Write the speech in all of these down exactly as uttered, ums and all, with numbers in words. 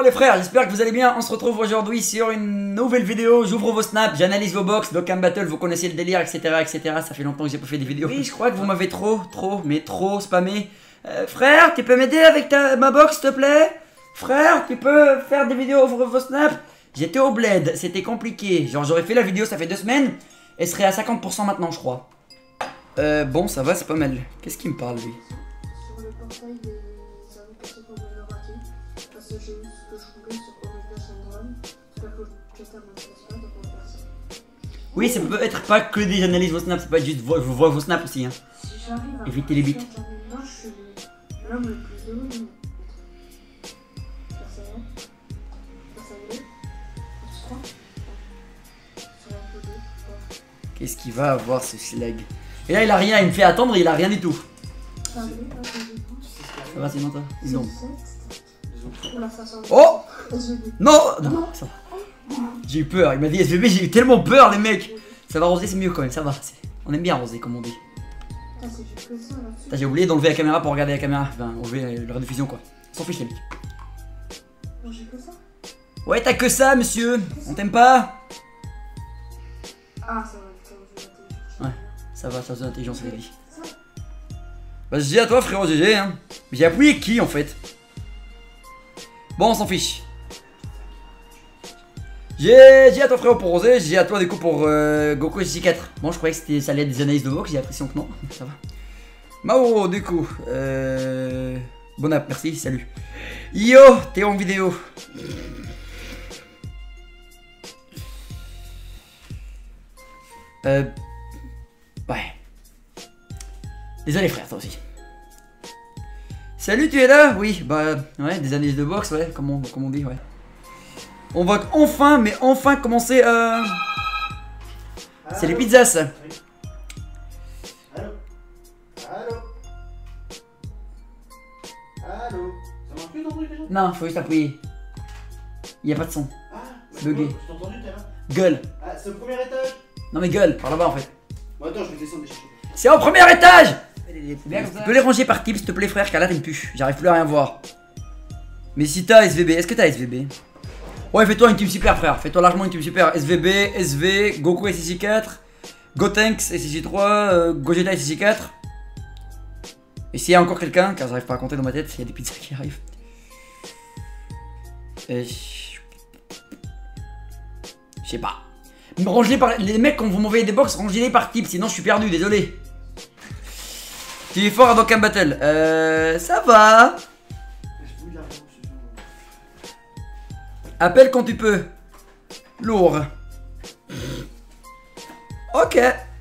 les frères, j'espère que vous allez bien. On se retrouve aujourd'hui sur une nouvelle vidéo. J'ouvre vos snaps, j'analyse vos box, Dokkan Battle, vous connaissez le délire, et cetera et cetera. Ça fait longtemps que j'ai pas fait des vidéos. Oui, je crois que vous m'avez trop, trop, mais trop spammé. Euh, frère, tu peux m'aider avec ta, ma box s'il te plaît? Frère, tu peux faire des vidéos, ouvre vos snaps? J'étais au bled, c'était compliqué. Genre j'aurais fait la vidéo, ça fait deux semaines. Elle serait à cinquante pour cent maintenant, je crois. Euh, bon, ça va, c'est pas mal. Qu'est-ce qu'il me parle, lui? Sur le portail des avocats commémoratifs, parce que j'ai eu ce que je voulais sur Origina Syndrome, j'espère que j'étais à mon podcast, donc on va faire ça. Oui, ça peut être pas que des analyses vos snaps, c'est pas juste vo- je vois vos snaps aussi, hein. Si j'arrive à Évitez les bits. moi, je suis l'homme le plus heureux du monde. Personnellement, personnellement, tu crois? C'est un peu deux, quoi. Qu'est-ce qu'il va avoir ce slag? Et là, il a rien, il me fait attendre, il a rien du tout. C'est un peu, là, c'est un peu. Ça va, sinon toi? Non. Ou la façon de- Oh S V B. Non, non, ça va. J'ai eu peur, il m'a dit S V B, j'ai eu tellement peur, les mecs. Ça va, Rosé, c'est mieux quand même, ça va. c'est- On aime bien Rosé, comme on dit. Putain, c'est juste que ça, là-dessus. Putain, j'ai oublié d'enlever la caméra pour regarder la caméra. Enfin, enlever euh, la rediffusion, quoi. On s'en fiche, les mecs. Moi, j'ai que ça. Ouais, t'as que ça, monsieur. On t'aime pas? Ah, ça va, putain, je vais l'intelligence. Ouais. Ça va, ça intelligence, c'est la vie. Ça. Bah, je dis à toi, frérot, G G, hein. Mais j'ai appuyé qui, en fait? Bon, on s'en fiche. J'ai dit à toi, frérot, pour Rosé. J'ai à toi, du coup, pour euh, Goku S J quatre. Bon, je croyais que c'était ça allait être des analyses de box. J'ai l'impression que non. Ça va. Mao, du coup. Euh... Bon app, merci, salut. Yo, t'es en vidéo. Euh... Ouais. Désolé, frère, toi aussi. Salut, tu es là? Oui, bah, ouais, des analyses de boxe, ouais, comme on, comme on dit, ouais. On va enfin, mais enfin commencer à... C'est les pizzas, ça. Allô? Allô? Allô? Ça marche plus ton truc déjà? Non, faut juste appuyer. Il y a pas de son. Ah, C'est bugué. Je t'ai entendu tout à l'heure. Gueule. Ah, c'est au premier étage? Non mais gueule, par là-bas en fait. Bon, attends, je vais descendre des chercher. C'est au premier étage! Tu peux les ranger par type, s'il te plaît, frère, car là, t'es une puce. J'arrive plus à rien voir. Mais si t'as S V B, est-ce que t'as S V B? Ouais, fais-toi une team super, frère. Fais-toi largement une team super. S V B, S V, Goku S J quatre, Gotenks S J trois, euh, Gogeta S J quatre. Et s'il y a encore quelqu'un, car j'arrive pas à compter dans ma tête, il y a des pizzas qui arrivent. Et... Je sais pas. Rangez-les par... Les mecs, quand vous m'envoyez des box, rangez-les par type, sinon je suis perdu, désolé. Tu es fort à Dokkan Battle. Euh... Ça va. Je bouille l'argent, je suis genre- Appelle quand tu peux. Lourd. Ok.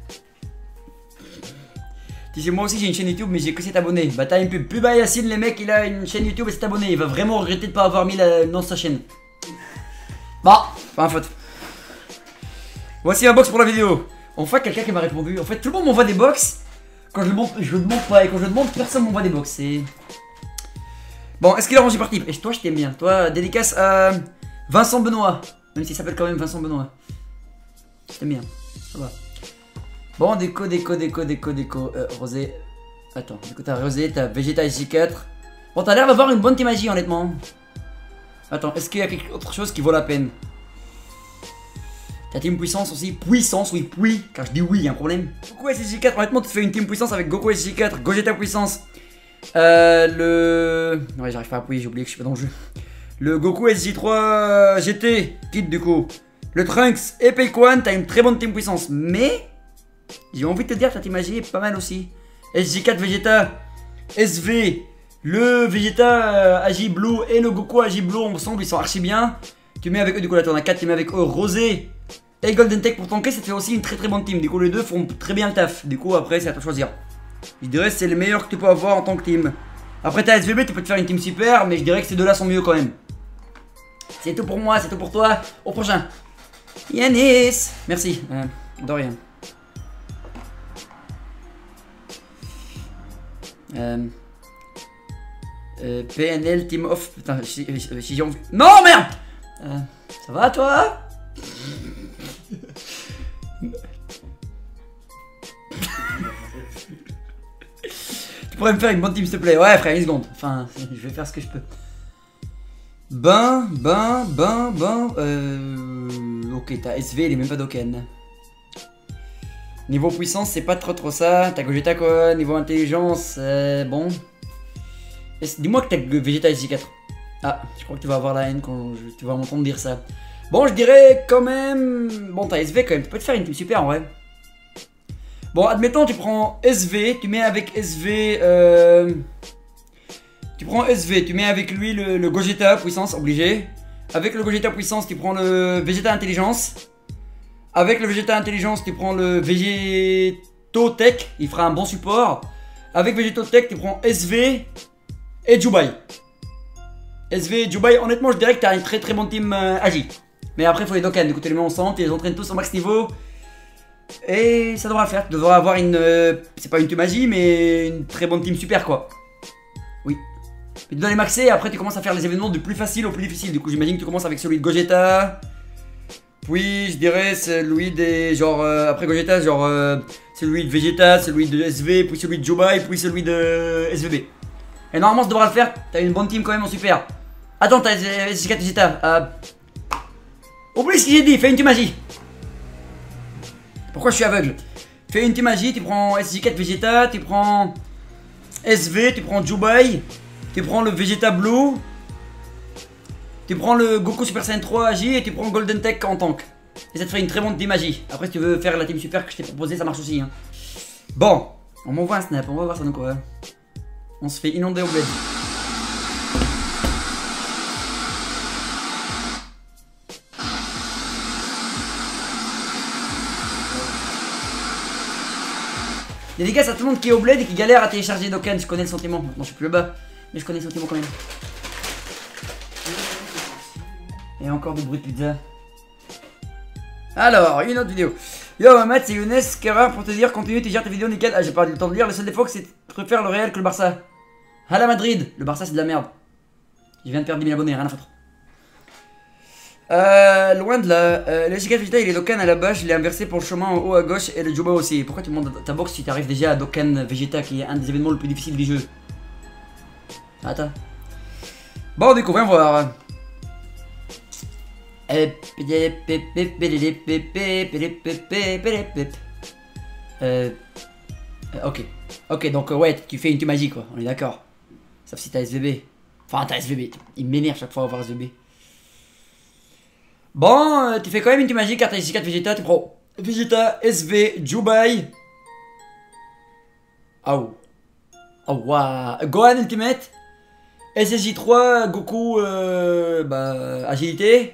Tu sais, moi aussi j'ai une chaîne YouTube, mais j'ai que sept abonnés. Bah t'as une pub. Plus bas Yacine, les mecs, il a une chaîne YouTube et sept abonnés. Il va vraiment regretter de pas avoir mis le nom de sa chaîne. Bon, pas un faute. Voici un box pour la vidéo. Enfin, quelqu'un qui m'a répondu. En fait, tout le monde m'envoie des box. Quand je le demande, je le demande pas. Et quand je le demande, personne m'envoie des box. C'est. Bon, est-ce qu'il a rangé par type? Et toi, je t'aime bien. Toi, dédicace à Vincent Benoît. Même s'il s'appelle quand même Vincent Benoît. Je t'aime bien. Ça va. Bon, déco, déco, déco, déco, déco. Euh, Rosé. Attends, déco, t'as Rosé, t'as Vegeta S J quatre. Bon, t'as l'air d'avoir une bonne team magie, honnêtement. Attends, est-ce qu'il y a quelque autre chose qui vaut la peine? Ta team puissance aussi. Puissance, oui, oui. Car je dis oui, il y a un problème. Goku S J quatre, honnêtement, tu fais une team puissance avec Goku S J quatre, Gogeta puissance. Euh, le... Ouais, j'arrive pas à appuyer, j'ai oublié que je suis pas dans le jeu. Le Goku S J trois G T, kit du coup. Le Trunks et Peikwan, t'as une très bonne team puissance. Mais, j'ai envie de te dire, ta team magie est pas mal aussi. S J quatre Vegeta, S V, le Vegeta euh, Agi Blue et le Goku Agi Blue ensemble, ils sont archi bien. Tu mets avec eux, du coup là t'en as quatre, tu mets avec eux Rosé et Golden Tech pour tanker, ça te fait aussi une très très bonne team. Du coup les deux font très bien le taf. Du coup après c'est à toi de choisir. Je dirais que c'est le meilleur que tu peux avoir en tant que team. Après t'as S V B, tu peux te faire une team super, mais je dirais que ces deux là sont mieux quand même. C'est tout pour moi, c'est tout pour toi. Au prochain. Yanis. Merci, euh, de rien. Euh, euh, P N L Team Off. Putain, si, si j'ai envie. Non, merde. euh, Ça va toi? Tu pourrais me faire une bonne team s'il te plaît? Ouais frère, une seconde. Enfin, je vais faire ce que je peux. Ben, ben, ben, ben. Euh... Ok, t'as S V, il est même pas Dokkan. Niveau puissance, c'est pas trop trop ça. T'as Gogeta quoi. Niveau intelligence, euh, bon. Dis-moi que t'as Vegeta S J quatre. Ah, je crois que tu vas avoir la haine quand je... tu vas m'entendre dire ça. Bon, je dirais quand même... Bon, t'as S V quand même, tu peux te faire une team super en vrai. Bon, admettons, tu prends S V, tu mets avec S V... Euh... Tu prends S V, tu mets avec lui le, le Gogeta puissance, obligé. Avec le Gogeta puissance, tu prends le Vegeta intelligence. Avec le Vegeta intelligence, tu prends le Vegetotech, il fera un bon support. Avec Vegetotech, tu prends S V et Jubai. S V et Jubai, honnêtement, je dirais que tu as une très très bonne team euh, Agi. Mais après, il faut les Dokkan, du coup, tu les mets ensemble, tu les entraînes tous au max niveau. Et ça devra le faire, tu devras avoir une... Euh, c'est pas une team Agi, mais une très bonne team super, quoi. Oui. Tu dois les maxer, et après tu commences à faire les événements du plus facile au plus difficile. Du coup, j'imagine que tu commences avec celui de Gogeta. Puis, je dirais celui des... Genre, euh, après Gogeta, genre... Euh, celui de Vegeta, celui de S V, puis celui de Jubai, puis celui de S V B. Et normalement, ça devra le faire, t'as une bonne team quand même en super. Attends, t'as S J quatre Vegeta. Euh... Oublie ce que j'ai dit, fais une team magie. Pourquoi je suis aveugle? Fais une team magie, tu prends S J quatre Vegeta, tu prends S V, tu prends Jubai, tu prends le Vegeta Blue, tu prends le Goku Super Saiyan trois Agi et tu prends Golden Tech en tank. Et ça te fait une très bonne team magie. Après, si tu veux faire la team super que je t'ai proposé, ça marche aussi. Hein. Bon, on m'envoie un snap, on va voir ça donc quoi. On se fait inonder au bled. Dédicace à tout le monde qui est au bled et qui galère à télécharger Dokkan, je connais le sentiment. Maintenant je suis plus le bas, mais je connais le sentiment quand même. Et encore du bruit de pizza. Alors, une autre vidéo. Yo Mamat, c'est Younes, Kerrer pour te dire, continue, tu gères tes vidéos nickel. Ah, j'ai pas eu le temps de lire, le seul défaut c'est que tu préfères le Real que le Barça. À la Madrid, le Barça c'est de la merde. Je viens de perdre dix mille abonnés, rien à foutre. Euh, loin de là, euh, le G quatre Vegeta il est Dokkan à la base, je l'ai inversé pour le chemin en haut à gauche et le Juba aussi. Pourquoi tu demandes ta box si tu arrives déjà à Dokkan Vegeta qui est un des événements le plus difficile du jeu? Attends. Bon, du coup, viens voir. Euh, ok. Ok, donc ouais, tu fais une team magie quoi, on est d'accord. Sauf si t'as S V B. Enfin, t'as S V B. Il m'énerve chaque fois à voir S V B. Bon, euh, tu fais quand même une team magie car t'as S J quatre Vegeta, tu prends Vegeta, S V, Jubai. Oh. Oh, waouh. Gohan Ultimate. S S J trois, Goku, euh, bah, agilité.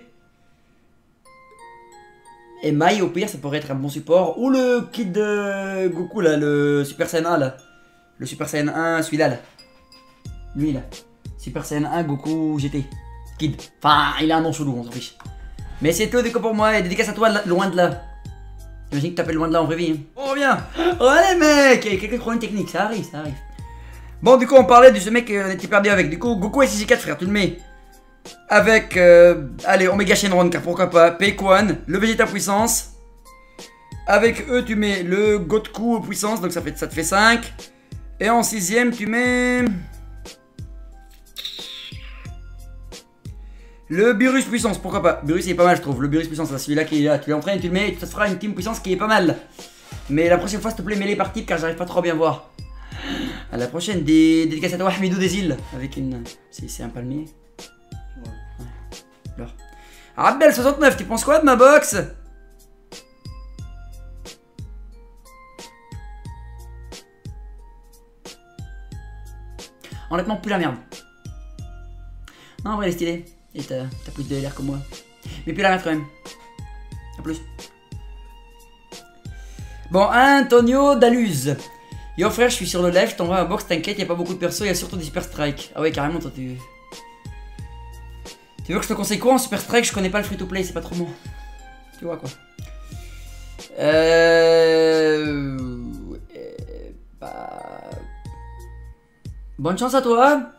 Et Mai au pire, ça pourrait être un bon support. Ou le kit de Goku là, le Super Saiyan un là. Le Super Saiyan un, celui-là là. Lui là. Super Saiyan un, Goku G T. Kid. Enfin, il a un nom chelou, on s'en fiche. Mais c'est tout, déco pour moi, et dédicace à toi, loin de là. J'imagine que t'appelles loin de là en vraie vie. Hein. On revient. Oh les mecs, il y a quelques problèmes techniques, ça arrive, ça arrive. Bon, du coup, on parlait de ce mec qu'on était perdu avec. Du coup, Goku S J quatre, frère, tu le mets avec, euh, allez, Omega Shenron, car pourquoi pas, Peikwan, le Vegeta puissance. Avec eux, tu mets le Goku puissance, donc ça, fait, ça te fait cinq. Et en sixième, tu mets... Le Beerus puissance, pourquoi pas. Beerus il est pas mal je trouve, le Beerus puissance, celui-là qui est là, tu l'entraînes, tu le mets, ça te fera une team puissance qui est pas mal. Mais la prochaine fois s'il te plaît mets les par type car j'arrive pas trop à bien voir. À la prochaine, des dédicaces à toi Hamidou des îles, avec une... C'est un palmier. Ouais. Alors. Abdel soixante-neuf, tu penses quoi de ma box? Honnêtement plus la merde. Non en vrai elle est stylée. Et t'as plus de l'air comme moi. Mais puis la rêve quand même. A plus. Bon, Antonio Daluz. Yo frère, je suis sur le live, je t'envoie un box, t'inquiète, y'a pas beaucoup de persos, y'a surtout des Super Strike. Ah ouais, carrément, toi tu... Tu veux que je te conseille quoi en Super Strike? Je connais pas le free to play, c'est pas trop moi. Tu vois quoi. Euh... Bah... Bonne chance à toi.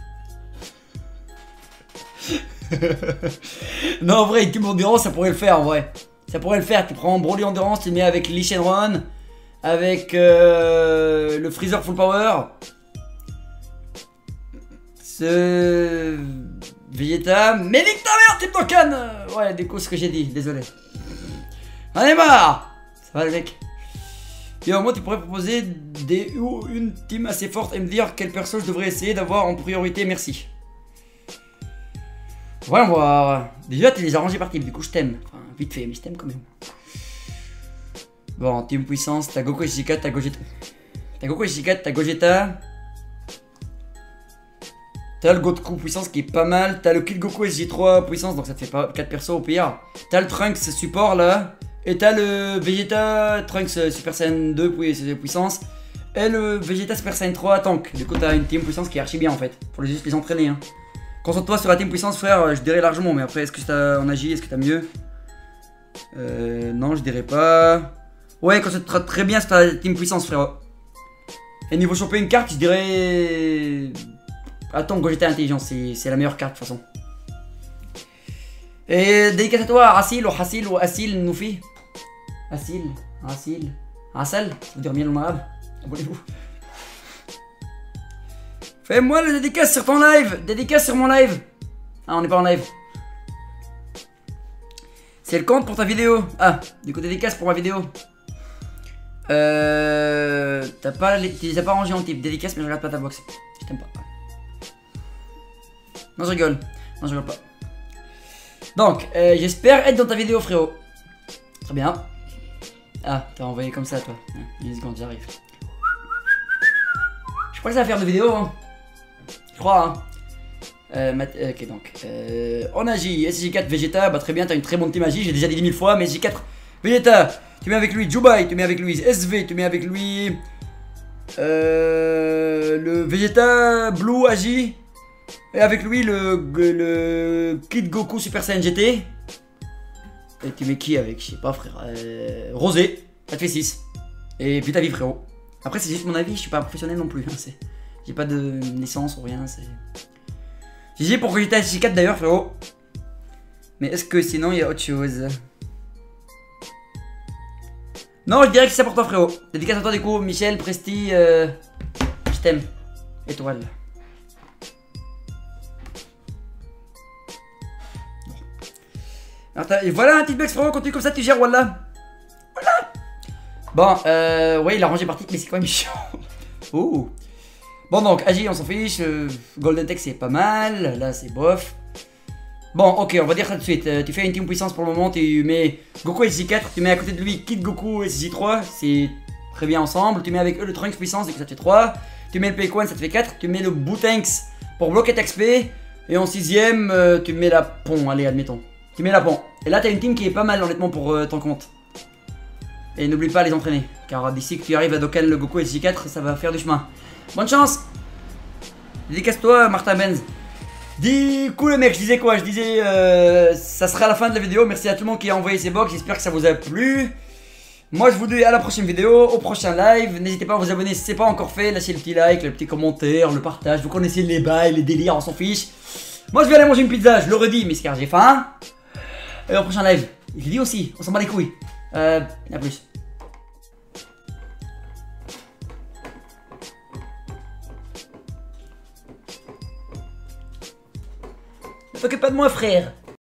Non en vrai, Cube Endurance ça pourrait le faire en vrai. Ça pourrait le faire, tu prends Broly Endurance, tu le mets avec Lee Shenron, avec euh, le Freezer Full Power. Ce... Vegeta, mais nique ta mère, Team Dokkan. Ouais, du coup, ce que j'ai dit, désolé. J'en ai marre. Ça va, le mec. Et au moins, tu pourrais proposer des ou une team assez forte et me dire quel perso je devrais essayer d'avoir en priorité, merci. Voyons voir. Déjà, tu les as rangés par team, du coup, je t'aime. Enfin, vite fait, mais je t'aime quand même. Bon, team puissance, t'as Goku et Shika, t'as Gogeta. T'as Goku et Shika, t'as Gogeta. T'as le Goku puissance qui est pas mal. T'as le Kid Goku S J trois puissance, donc ça te fait pas quatre persos au pire. T'as le Trunks support là. Et t'as le Vegeta Trunks Super Saiyan deux puissance. Et le Vegeta Super Saiyan trois tank. Du coup, t'as une team puissance qui est archi bien en fait. Faut juste les entraîner. Hein. Concentre-toi sur la team puissance, frère. Je dirais largement. Mais après, est-ce que t'as en agi? Est-ce que t'as mieux? Euh. Non, je dirais pas. Ouais, concentre-toi très bien sur ta team puissance, frérot. Et niveau choper une carte, je dirais. Attends, Gogeta intelligence, c'est la meilleure carte de toute façon. Et dédicace à toi, Asil ou Hasil ou Asil Noufi. Asil, Asil, Asal, ça veut dire miel en arabe. Abonnez-vous. Fais-moi la dédicace sur ton live. Dédicace sur mon live. Ah, on n'est pas en live. C'est le compte pour ta vidéo. Ah, du coup, dédicace pour ma vidéo. Euh. T'as pas les. Tu les as pas rangés en type. Dédicace, mais je regarde pas ta box. Je t'aime pas. Non, je rigole. Non, je rigole pas. Donc, euh, j'espère être dans ta vidéo, frérot. Très bien. Ah, t'as envoyé comme ça, toi. Une seconde, j'arrive. Je crois que ça va faire de vidéo, hein. Je crois, hein. Euh, ok, donc. Euh, on agit. S J quatre, Vegeta. Bah, très bien, t'as une très bonne team magie. J'ai déjà dit mille fois, mais S J quatre, Vegeta. Tu mets avec lui Jubai, tu mets avec lui S V, tu mets avec lui. Euh, le Vegeta Blue Agi. Et avec lui le, le Kid Goku Super Saiyan G T. Et tu mets qui avec? Je sais pas, frère. Euh, Rosé, ça te fait six. Et puis ta vie, frérot. Après, c'est juste mon avis, je suis pas professionnel non plus. Hein, j'ai pas de naissance ou rien. G G pour que j'étais à S J quatre d'ailleurs, frérot. Mais est-ce que sinon il y a autre chose? Non, je dirais que c'est pour toi, frérot. Dédicace à toi, du coup, Michel, Presti. Euh, je t'aime. Étoile. Et voilà un petit bug, frérot, continue comme ça, tu gères, voilà. Voilà. Bon, euh, ouais, il a rangé par titre, mais c'est quand même chiant. Oh. Bon, donc, Agi, on s'en fiche. Euh, Golden Tech, c'est pas mal. Là, c'est bof. Bon, ok, on va dire ça tout de suite. Euh, tu fais une team puissance pour le moment, tu mets Goku S J quatre, tu mets à côté de lui Kid Goku S J trois, c'est très bien ensemble. Tu mets avec eux le Trunks puissance, et que ça te fait trois. Tu mets le Peikwan, ça te fait quatre. Tu mets le Bootanks pour bloquer ta X P. Et en sixième, euh, tu mets la Pont, allez, admettons. Tu mets la Pont. Et là, t'as une team qui est pas mal, honnêtement, pour euh, ton compte. Et n'oublie pas à les entraîner. Car d'ici que tu arrives à Dokkan le Goku S J quatre, ça va faire du chemin. Bonne chance. Dédicace-toi, Martin Benz. Du coup, le mec, je disais quoi? Je disais, euh, ça sera la fin de la vidéo. Merci à tout le monde qui a envoyé ses box. J'espère que ça vous a plu. Moi, je vous dis à la prochaine vidéo, au prochain live. N'hésitez pas à vous abonner si ce n'est pas encore fait. Lâchez le petit like, le petit commentaire, le partage. Vous connaissez les bails, les délires, on s'en fiche. Moi, je vais aller manger une pizza. Je le redis, mais c'est car j'ai faim. Et au prochain live. Je l'ai dit aussi, on s'en bat les couilles. Euh, à plus. Ne t'occupe pas de moi, frère.